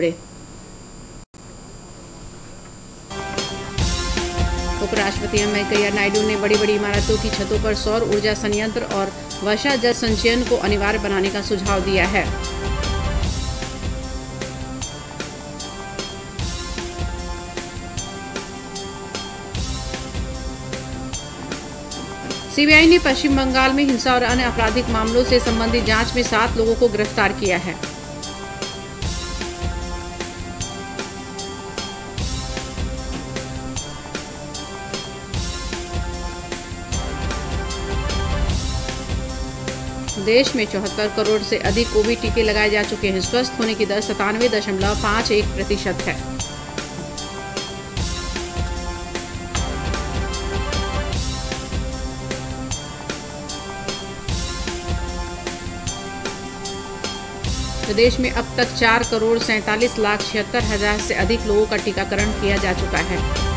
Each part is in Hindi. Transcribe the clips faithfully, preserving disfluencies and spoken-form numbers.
उपराष्ट्रपति एम वेंकैया नायडू ने बड़ी बड़ी इमारतों की छतों पर सौर ऊर्जा संयंत्र और वर्षा जल संचयन को अनिवार्य बनाने का सुझाव दिया है। सीबीआई ने पश्चिम बंगाल में हिंसा और अन्य आपराधिक मामलों से संबंधित जांच में सात लोगों को गिरफ्तार किया है। देश में चौहत्तर करोड़ से अधिक कोविड टीके लगाए जा चुके हैं। स्वस्थ होने की दर सतानवे दशमलव पाँच एक प्रतिशत है। प्रदेश में अब तक चार करोड़ सैंतालीस लाख छिहत्तर हजार से अधिक लोगों का टीकाकरण किया जा चुका है।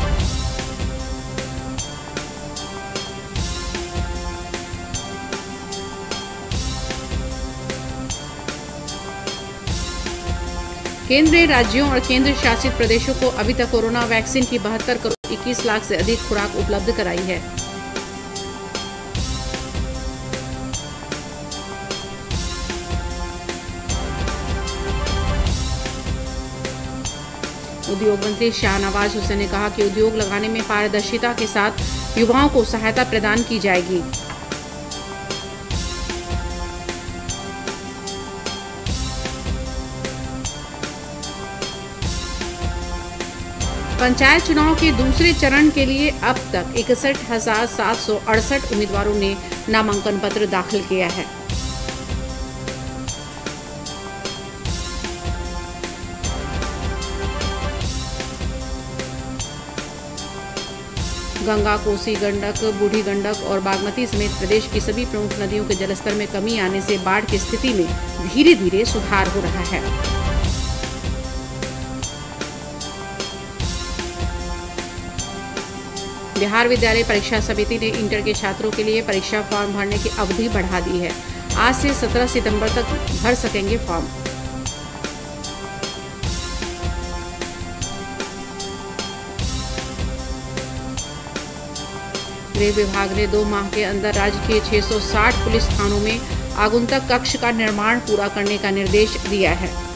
केंद्र राज्यों और केंद्र शासित प्रदेशों को अभी तक कोरोना वैक्सीन की बहत्तर करोड़ इक्कीस लाख से अधिक खुराक उपलब्ध कराई है। उद्योग मंत्री शाहनवाज हुसैन ने कहा कि उद्योग लगाने में पारदर्शिता के साथ युवाओं को सहायता प्रदान की जाएगी। पंचायत चुनाव के दूसरे चरण के लिए अब तक इकसठ हजार सात सौ अड़सठ उम्मीदवारों ने नामांकन पत्र दाखिल किया है। गंगा, कोसी, गंडक, बूढ़ी गंडक और बागमती समेत प्रदेश की सभी प्रमुख नदियों के जलस्तर में कमी आने से बाढ़ की स्थिति में धीरे धीरे सुधार हो रहा है। बिहार विद्यालय परीक्षा समिति ने इंटर के छात्रों के लिए परीक्षा फॉर्म भरने की अवधि बढ़ा दी है। आज से सत्रह सितंबर तक भर सकेंगे फॉर्म। गृह विभाग ने दो माह के अंदर राज्य के छह सौ साठ पुलिस थानों में आगंतुक कक्ष का निर्माण पूरा करने का निर्देश दिया है।